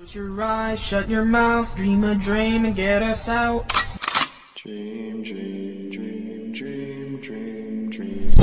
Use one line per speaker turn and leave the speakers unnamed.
Close your eyes, shut your mouth, dream a dream and get us out.
Dream, dream, dream, dream, dream, dream.